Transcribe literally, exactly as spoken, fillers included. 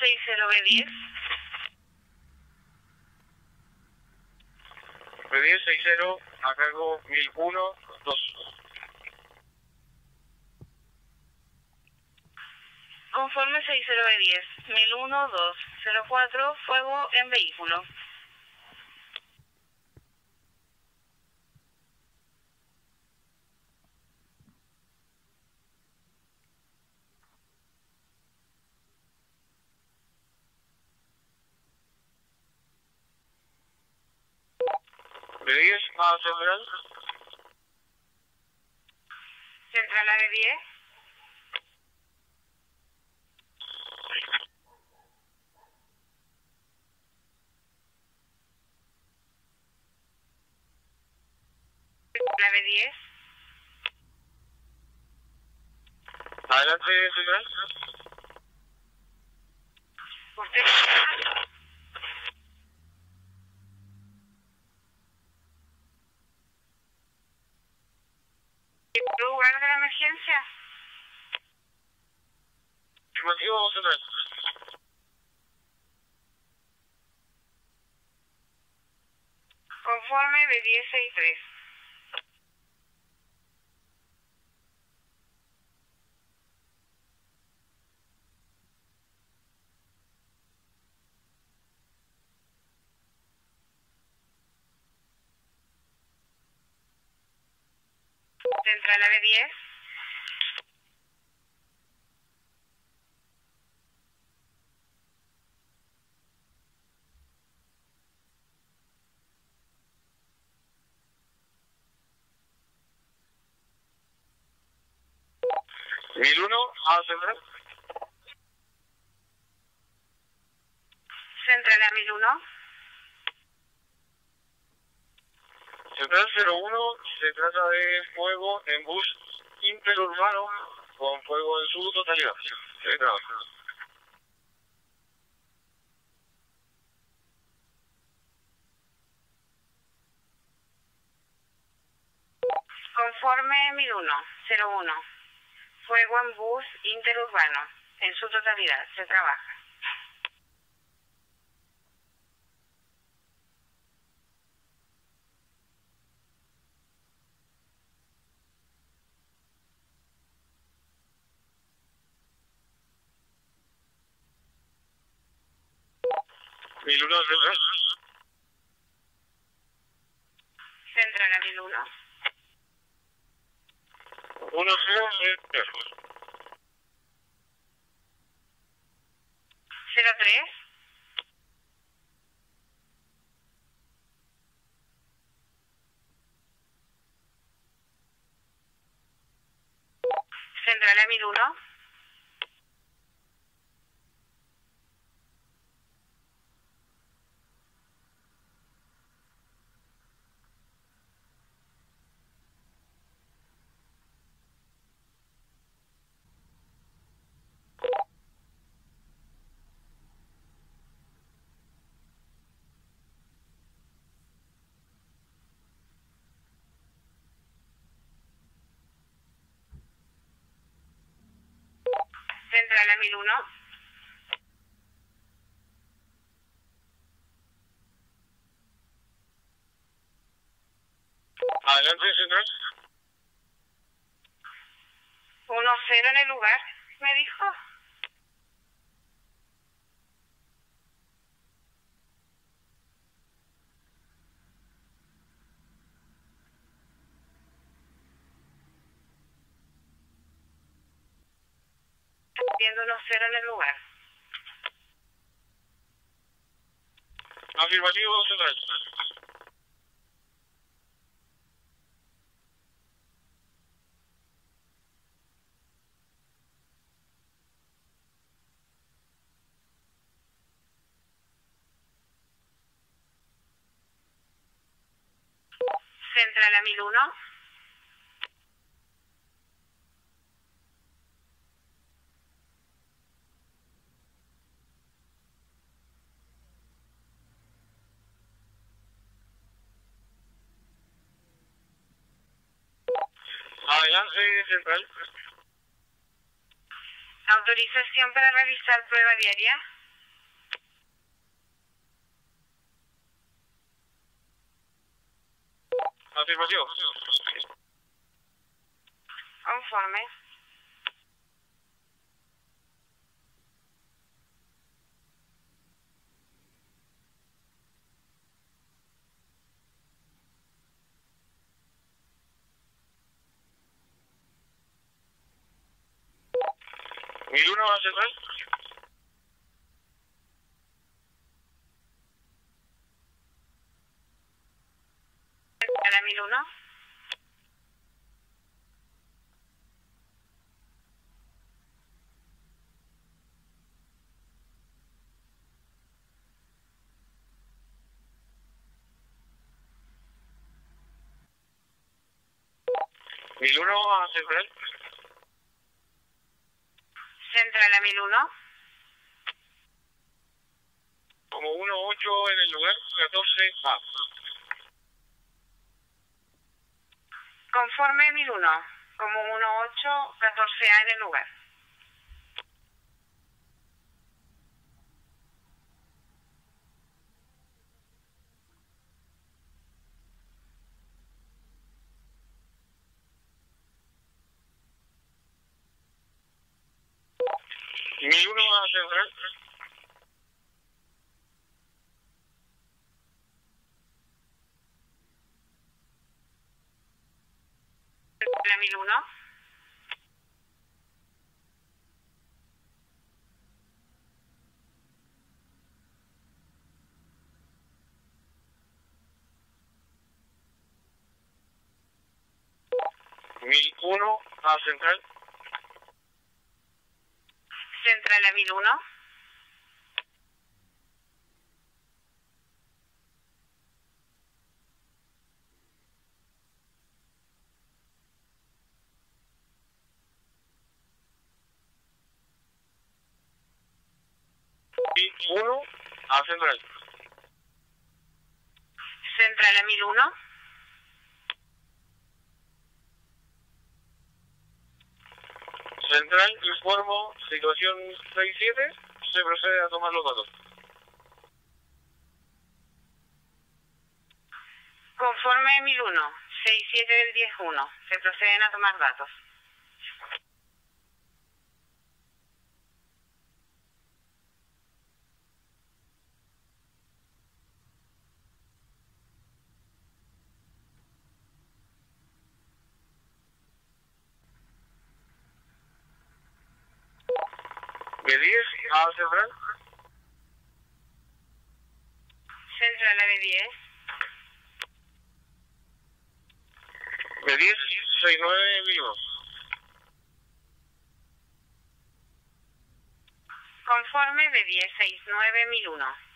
sesenta B diez. B diez sesenta, a cargo mil uno, dos. Conforme sesenta B diez, mil uno, dos, cero cuatro, fuego en vehículo. B diez a Central. Central a B diez. La B diez. Adelante, Central. Usted. ¿Lugar de la emergencia? Afirmativo, Central. Conforme B diez sesenta y tres. Central a B diez. mil uno a Central. Central a mil uno. Central cero uno, se trata de fuego en bus interurbano con fuego en su totalidad. Se trabaja. Conforme mil uno, cero uno. Fuego en bus interurbano. En su totalidad. Se trabaja. mil uno Central. Central a mil uno. uno cero Central. cero tres. Central a mil uno. Central a mil uno. Adelante, Central. uno cero en el lugar, me dijo. Viendo uno cero en el lugar. Afirmativo, Central. Central a mil uno. Adelante, Central. Autorización para realizar prueba diaria. Afirmación. Conforme. mil uno a central. Central a mil uno. mil uno a central. Central a mil uno. Como uno ocho en el lugar, catorce A. Conforme mil uno. Como uno ocho, catorce A en el lugar. mil uno a central. Central a mil uno. mil uno a central. Central a mil uno. mil uno a central. Central a mil uno. Central, informo, situación seis siete, se procede a tomar los datos. Conforme mil uno. seis siete del diez uno. Se proceden a tomar datos. B diez a central. Central a B diez. B diez, sesenta y nueve mil. Conforme B diez sesenta y nueve mil uno.